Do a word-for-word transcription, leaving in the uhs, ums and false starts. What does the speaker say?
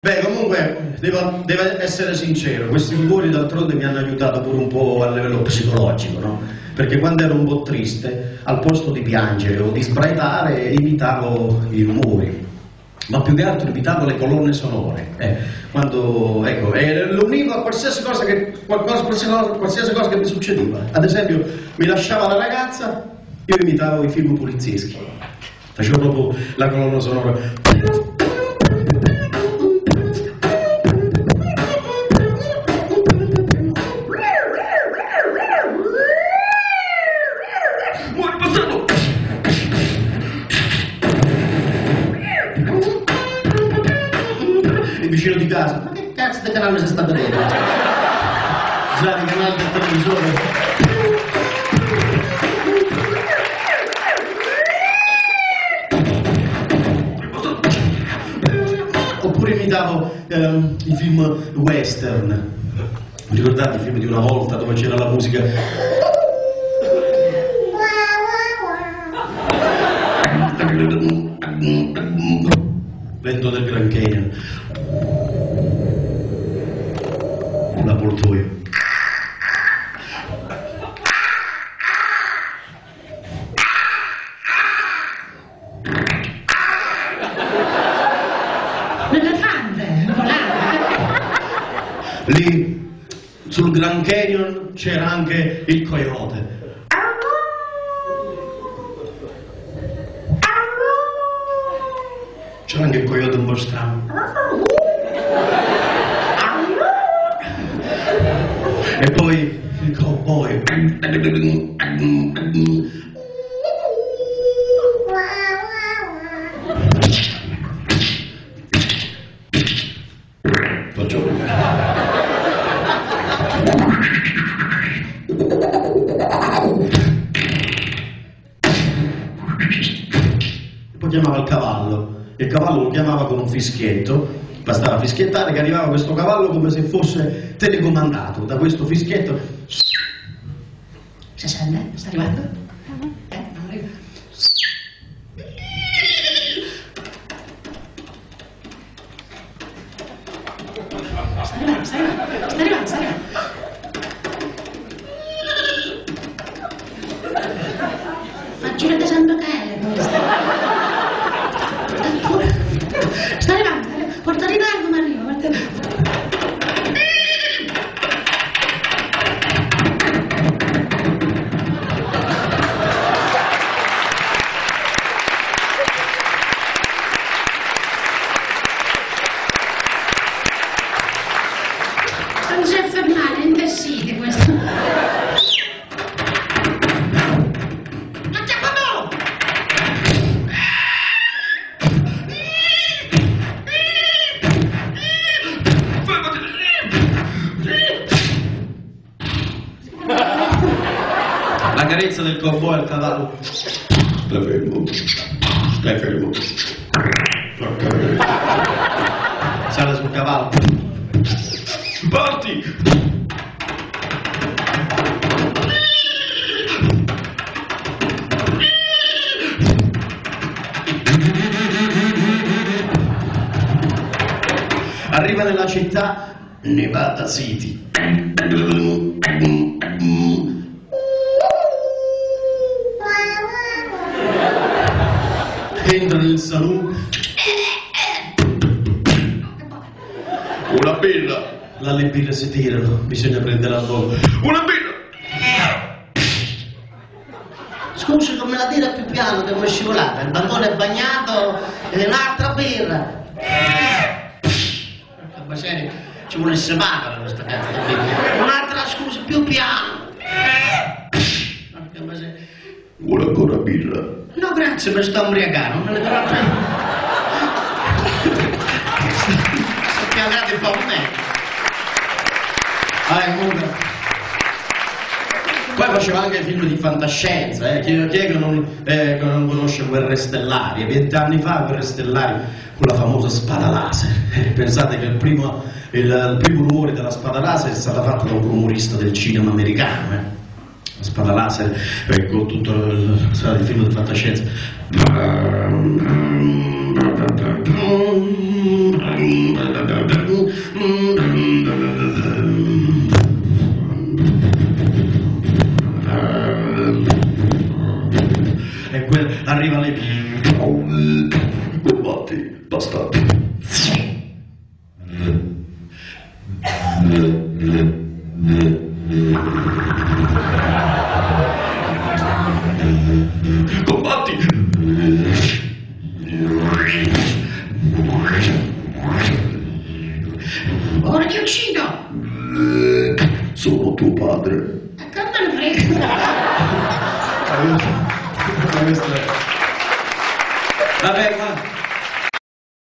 Beh, comunque, devo, devo essere sincero, questi rumori d'altronde mi hanno aiutato pure un po' a livello psicologico, no? Perché quando ero un po' triste, al posto di piangere o di sbraitare, imitavo i rumori, ma più che altro imitavo le colonne sonore. Eh, quando, ecco, e lo univo a qualsiasi cosa che, qualcosa, qualsiasi, cosa, qualsiasi cosa che mi succedeva. Ad esempio, mi lasciava la ragazza, io imitavo i film polizieschi. Facevo proprio la colonna sonora. Il vicino di casa, ma che cazzo di canale si sta vedendo? Già, il canale del televisore. Oppure imitavo ehm, i film western. Vi ricordate i film di una volta dove c'era la musica? Vento del Grand Canyon. L'avvoltoio. L'elefante, volava. Lì sul Grand Canyon c'era anche il coyote. C'era anche il coyote un po' strano. E poi il cowboy. Faccio. Poi chiamava il cavallo. Il cavallo lo chiamava con un fischietto, bastava fischiettare che arrivava questo cavallo come se fosse telecomandato da questo fischietto. Si sente? Sta arrivando? Eh, non arriva. Sta arrivando, sta arrivando, sta arrivando, sta arrivando. Faccio il santo che sta arrivando, porta ritardo ma arriva, porta ritardo. Non si è fermato, è imbecille questo. Ma che papà! La carezza del cowboy al cavallo. Stai fermo. Stai fermo. Okay. Sale sul cavallo. Parti! Arriva nella città Nevada City. Entra nel saloon. Una birra. La le birre si tirano, bisogna prendere al volo. Una birra! Scusi, come la tira più piano che mi è scivolata? Il bancone è bagnato e un'altra birra. Ma serio, ci vuole separa questa cazzo di birra. Un'altra, scusi, più piano. Vuole ancora birra? No, grazie, mi sto ubriacando, non me ne darò più. Sono pianati un po' a me. Ah, comunque. Poi faceva anche film di fantascienza, eh. Chi, chi è che non, eh, che non conosce Guerre Stellari? Vent'anni fa Guerre Stellari con la famosa spada laser. Eh, pensate che il primo, il, il primo rumore della spada laser è stato fatto da un rumorista del cinema americano, eh. La spada laser, eh, con tutto il, il film di fantascienza. E quel arriva le combatti, bastardi. Combatti! Ora ti uccido! Sono tuo padre. E che me ne frega? Vabbè, va.